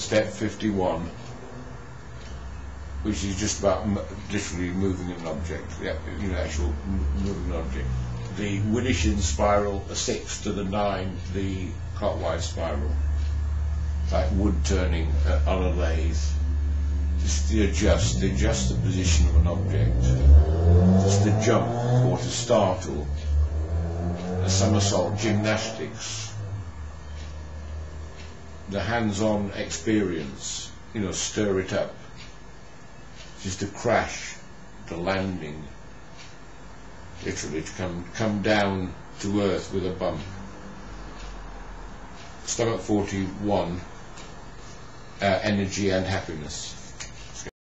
step 51, which is just about literally moving an object, actual moving an object. The widdershins spiral, the 6 to the 9, the clockwise spiral, like wood turning on a lathe. Just to adjust the position of an object, just to jump or to startle, a somersault, gymnastics, the hands-on experience, stir it up, just to crash, the landing, literally to come down to earth with a bump. Stomach 41, energy and happiness.